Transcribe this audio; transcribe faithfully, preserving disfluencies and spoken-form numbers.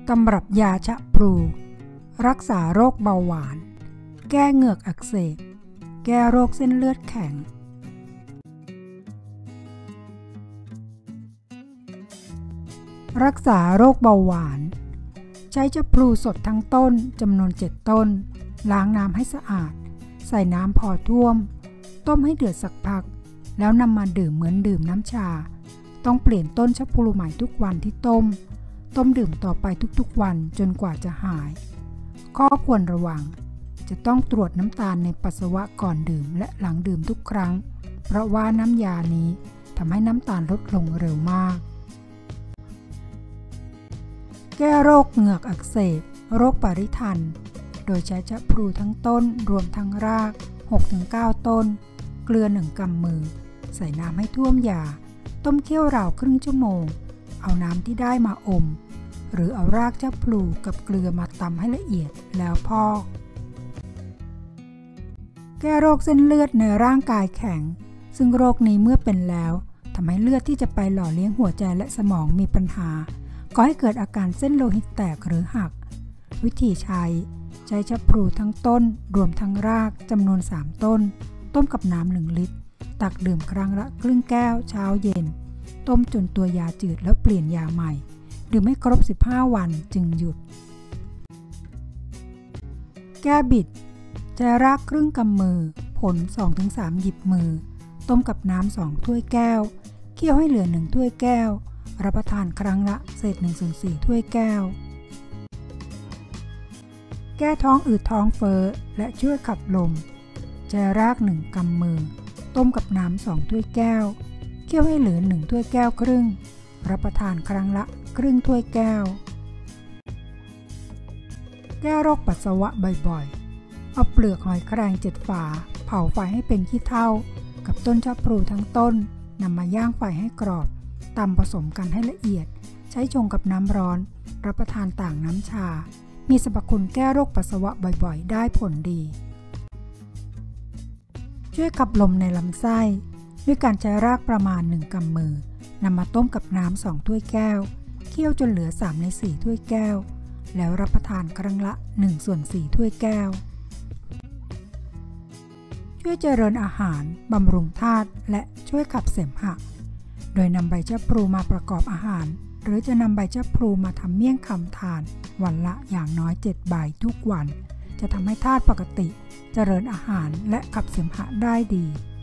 ตำรับยาชะพลูรักษาโรคเบาหวานแก้เหงือกอักเสบแก้โรคเส้นเลือดแข็งรักษาโรคเบาหวานใช้ชะพลูสดทั้งต้นจำนวนเจ็ดต้นล้างน้ำให้สะอาดใส่น้ำพอท่วมต้มให้เดือดสักพักแล้วนำมาดื่มเหมือนดื่มน้ำชาต้องเปลี่ยนต้นชะพลูใหม่ทุกวันที่ต้มต้มดื่มต่อไปทุกๆวันจนกว่าจะหายข้อควรระวังจะต้องตรวจน้ำตาลในปัสสาวะก่อนดื่มและหลังดื่มทุกครั้งเพราะว่าน้ำยานี้ทำให้น้ำตาลลดลงเร็วมากแก้โรคเหงือกอักเสบโรคปาริทันโดยใช้ชะพลูทั้งต้นรวมทั้งราก หกถึงเก้า ต้นเกลือหนึ่งกำมือใส่น้ำให้ท่วมยาต้มเคี่ยวราวครึ่งชั่วโมงเอาน้ำที่ได้มาอมหรือเอารากชะพลูกับเกลือมาตำให้ละเอียดแล้วพอกแก้โรคเส้นเลือดในร่างกายแข็งซึ่งโรคนี้เมื่อเป็นแล้วทำให้เลือดที่จะไปหล่อเลี้ยงหัวใจและสมองมีปัญหาก่อให้เกิดอาการเส้นโลหิตแตกหรือหักวิธีใช้ใช้ชะพลูทั้งต้นรวมทั้งรากจำนวนสามต้นต้มกับน้ำหนึ่งลิตรตักดื่มครั้งละครึ่งแก้วเช้าเย็นต้มจนตัวยาจืดแล้วเปลี่ยนยาใหม่ดื่มให้ครบสิบห้าวันจึงหยุดแก้บิดใช้รากครึ่งกำมือผล สองถึงสาม หยิบมือต้มกับน้ำสองถ้วยแก้วเคี่ยวให้เหลือหนึ่งถ้วยแก้วรับประทานครั้งละเศษ หนึ่งส่วนสี่ ถ้วยแก้วแก้ท้องอืดท้องเฟ้อและช่วยขับลมใช้รากหนึ่งกำมือต้มกับน้ำสองถ้วยแก้วเคี่ยวให้เหลือหนึ่งถ้วยแก้วครึ่งรับประทานครั้งละครึ่งถ้วยแก้วแก้โรคปัสสาวะบ่อยๆเอาเปลือกหอยแครงเจ็ดฝาเผาไฟให้เป็นขี้เถ้ากับต้นชะพลูทั้งต้นนำมาย่างไฟให้กรอบตำผสมกันให้ละเอียดใช้ชงกับน้ำร้อนรับประทานต่างน้ำชามีสรรพคุณแก้โรคปัสสาวะบ่อยๆได้ผลดีช่วยขับลมในลำไส้ด้วยการใช้รากประมาณหนึ่งกำมือนำมาต้มกับน้ำสองถ้วยแก้วเคี่ยวจนเหลือสามในสี่ถ้วยแก้วแล้วรับประทานครั้งละหนึ่งส่วนสี่ถ้วยแก้วช่วยเจริญอาหารบำรุงธาตุและช่วยขับเสมหะโดยนำใบชะพลูมาประกอบอาหารหรือจะนำใบชะพลูมาทำเมี่ยงคำทานวันละอย่างน้อยเจ็ดใบทุกวันจะทำให้ธาตุปกติเจริญอาหารและขับเสมหะได้ดี